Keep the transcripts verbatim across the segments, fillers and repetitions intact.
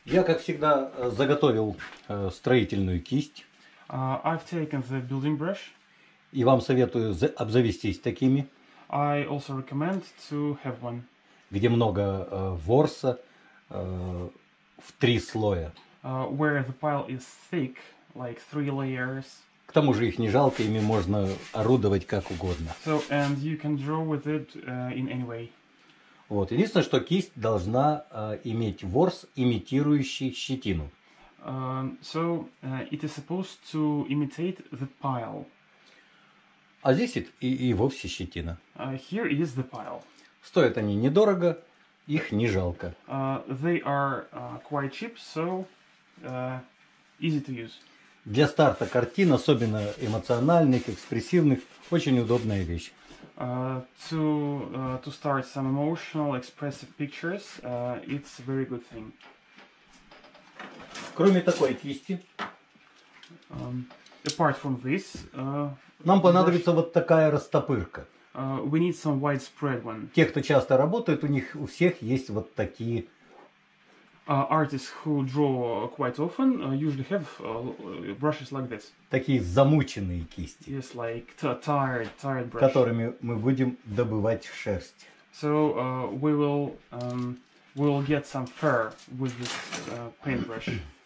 Я, как всегда, заготовил строительную кисть. Uh, I've taken the building brush. И вам советую обзавестись такими. I also recommend to have one. Где много э, ворса э, в три слоя. Uh, where the pile is thick, like three layers. К тому же их не жалко, ими можно орудовать как угодно. So, and you can draw with it uh, in any way. Вот. Единственное, что кисть должна э, иметь ворс, имитирующий щетину. Um, so, uh, it is supposed to imitate the pile. А здесь и, и, и вовсе щетина. Uh, here is the pile. Стоят они недорого, их не жалко. Uh, they are uh, quite cheap, so uh, easy to use. Для старта картин, особенно эмоциональных, экспрессивных, очень удобная вещь. Uh, to uh, to start some emotional, expressive pictures, uh, it's a very good thing. Кроме такой кисти, Um, apart from this, uh, нам понадобится вот такая растопырка. Uh, we need some widespread one. Те, кто часто работает, у них у всех есть вот такие. Uh, artists who draw quite often uh, usually have uh, brushes like this. Такие замученные кисти. Yes, like tired, tired brush. Которыми мы будем добывать шерсть. So uh, we will um, we will get some fur with this uh, paintbrush.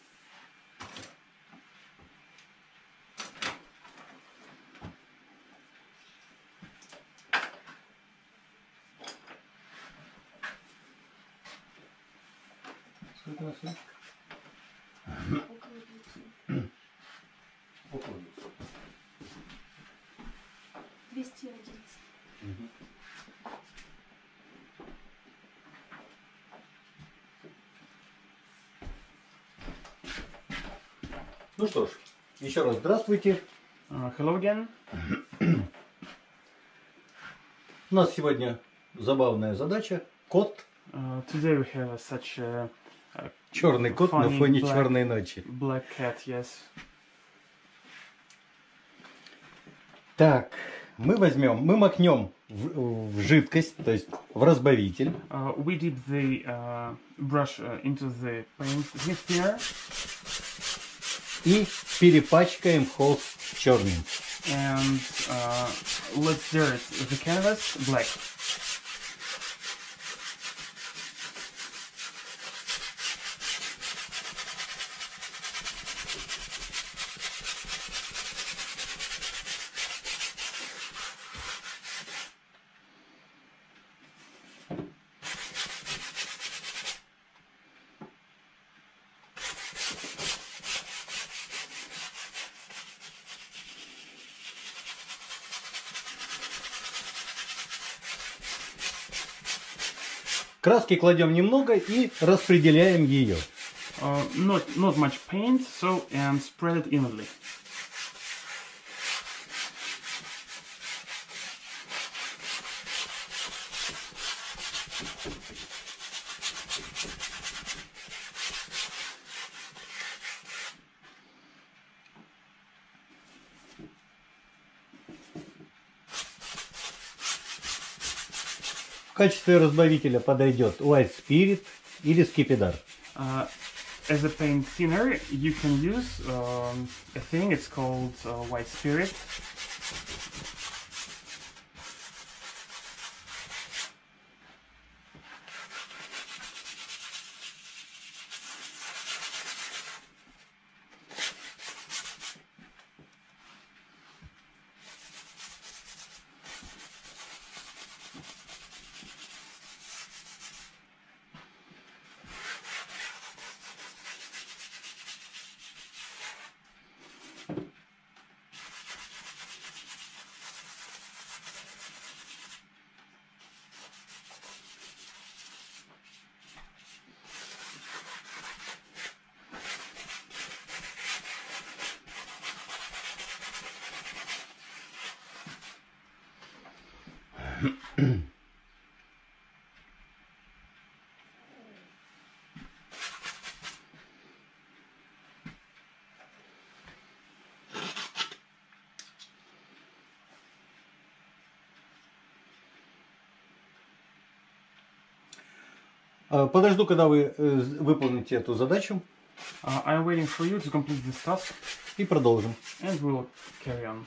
двести одиннадцать. Угу. Ну что ж, еще раз здравствуйте. Uh, hello again. У нас сегодня забавная задача. Кот. Uh, today we have such a, a черный кот на фоне black, черной ночи. Black cat, yes. Так, мы возьмем, мы макнем в, в жидкость, то есть в разбавитель. Uh, we dip the uh, brush uh, into the paint thinner. И перепачкаем холст черным. And uh, let's dirt the canvas black. Краски кладем немного и распределяем ее. Uh, not not much paint, so and spread it evenly. В качестве разбавителя подойдет White Spirit или Скипидар. Uh, as a paint thinner, you can use um, a thing. It's called uh, White Spirit. А, Подожду, когда вы э, з- выполните эту задачу, Uh, I'm waiting for you to complete this task, и продолжим. and we'll carry on.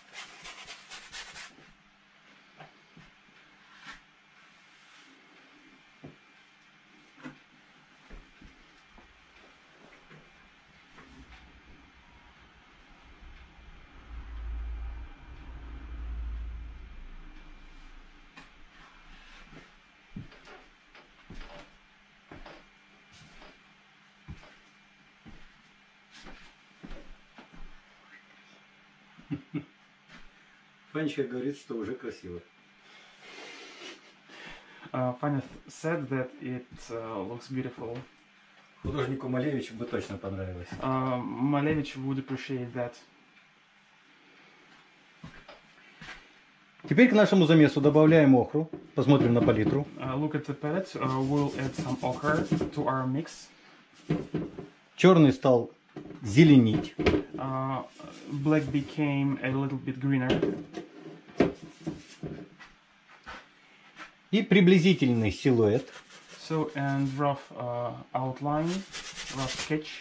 Фанечка говорит, что уже красиво. Uh, Fanya th- said that it uh, looks beautiful. Художнику Малевичу бы точно понравилось. Uh, Malevich would appreciate that. Теперь к нашему замесу добавляем охру. Посмотрим на палитру. Uh, look at the palette. Uh, we'll add some ochre to our mix. Черный стал зеленить. Uh, black became a little bit greener. И приблизительный силуэт. So, and rough uh, outline, rough sketch.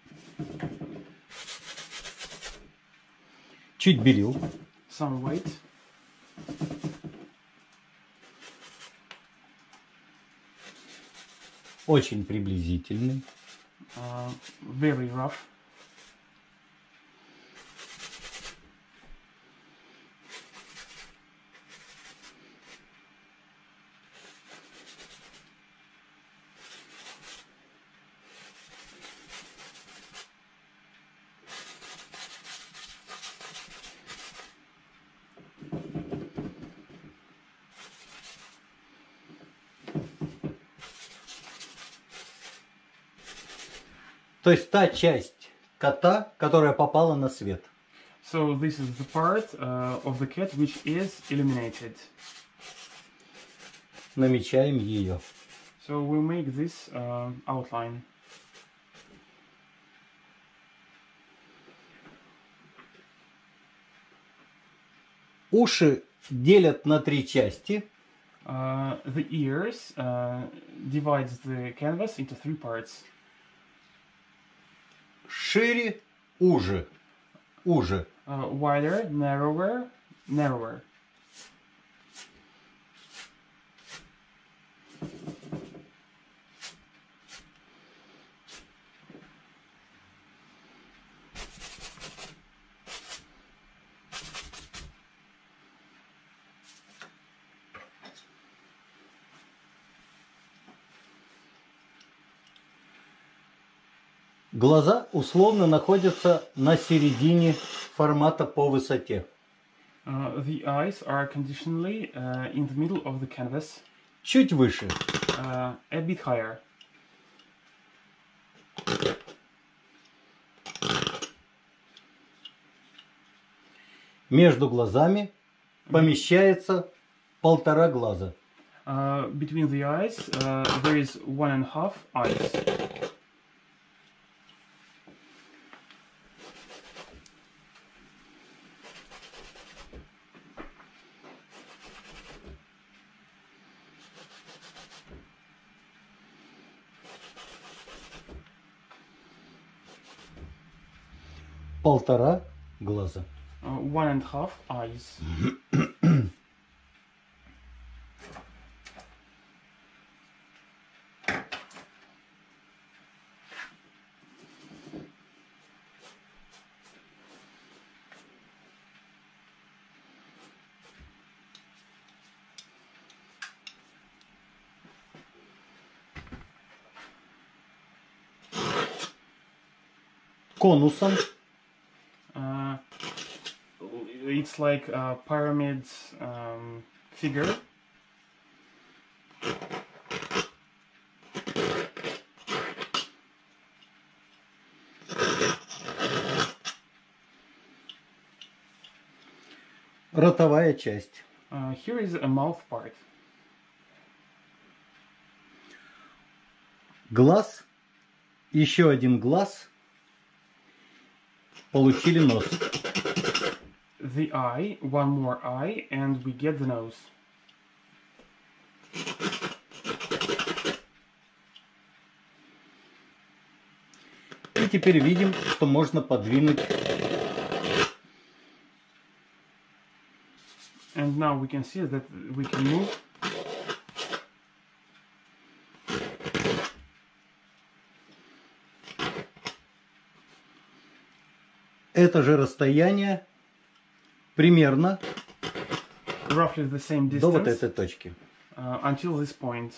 Чуть белил. Some white. Очень приблизительный. Uh, very rough. То есть та часть кота, которая попала на свет. So this is the part uh, of the cat which is illuminated. Намечаем ее. So we'll make this uh, outline. Уши делят на три части. Uh, the ears uh, divides the canvas into three parts. Шире, уже. Уже. Uh, wider, narrower, narrower. Глаза условно находятся на середине формата по высоте. Uh, the eyes are conditionally uh, in the middle of the canvas, Чуть выше. uh, a bit higher. Между глазами помещается полтора глаза. Uh, between the eyes, uh, there is one and a half eyes. Полтора глаза. Uh, one and a half eyes. Конусом Uh, it's like a pyramid um, figure. ротовая часть. Uh, here is a mouth part. Глаз, еще один глаз. Получили нос. The eye, one more eye, and we get the nose. теперь видим, что можно подвинуть. And now we can see that we can move. Это же расстояние примерно Roughly the same до вот distance этой точки. uh, until this point.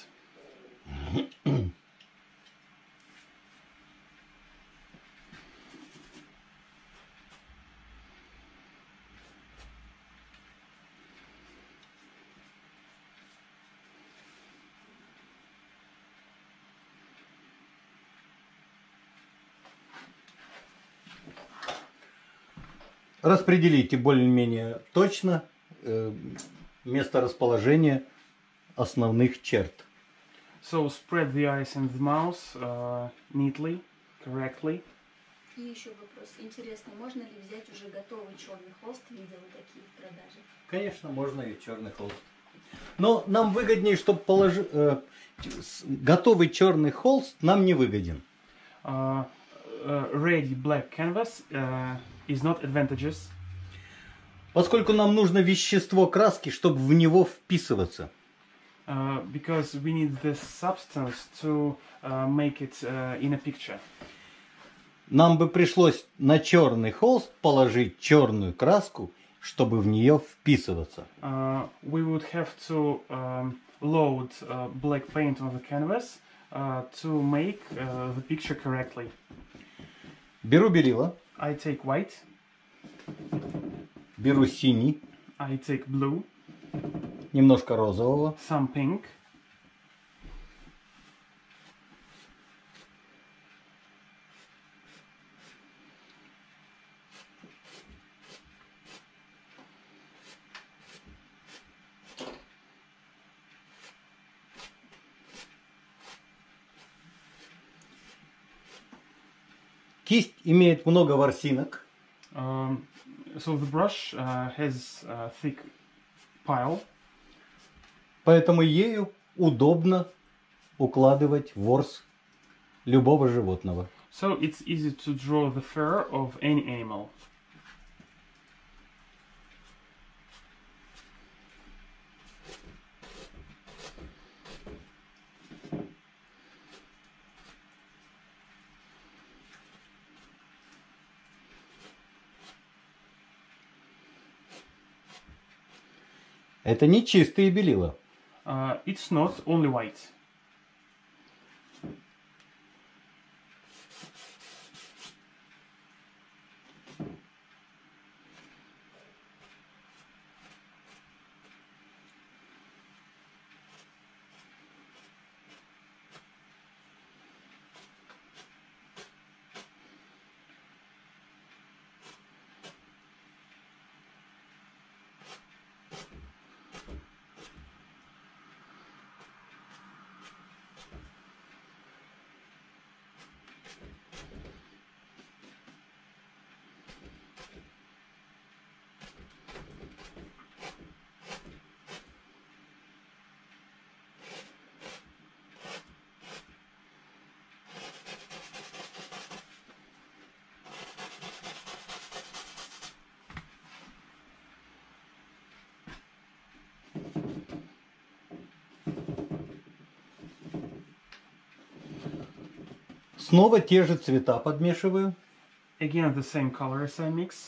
Распределите более-менее точно э, место расположения основных черт. So spread the eyes and the mouth uh, neatly, correctly. И еще вопрос. Интересно, можно ли взять уже готовый черный холст? Видела такие в продаже. Конечно, можно и черный холст. Но нам выгоднее, чтобы положи, э, готовый черный холст нам не выгоден. Uh, uh, ready black canvas uh, is not advantageous. Поскольку нам нужно вещество краски, чтобы в него вписываться. Uh, because we need this substance to uh, make it uh, in a picture. Нам бы пришлось на черный холст положить черную краску, чтобы в нее вписываться. Uh, we would have to um, load uh, black paint on the canvas uh, to make uh, the picture correctly. Беру белила, I take white, беру синий, I take blue, немножко розового, some pink, Кисть имеет много ворсинок, um, so the brush uh, has a thick pile, поэтому ею удобно укладывать ворс любого животного. so it's easy to draw the fur of any animal. Это не чистые белила. Uh, it's not only white. Снова те же цвета подмешиваю. Again, the same colors I mix.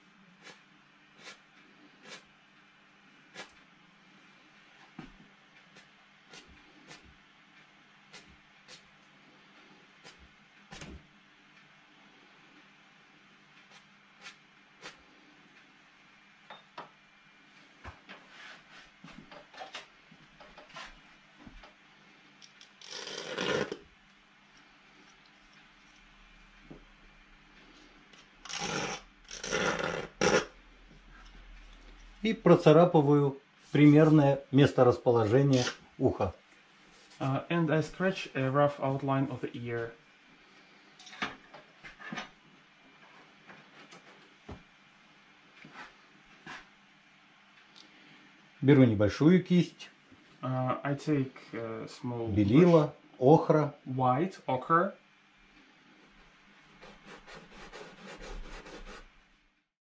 И процарапываю примерное месторасположение уха. Uh, and I scratch a rough outline of the ear. Беру небольшую кисть, Uh, I take a small белила, охра, brush, white, ochre,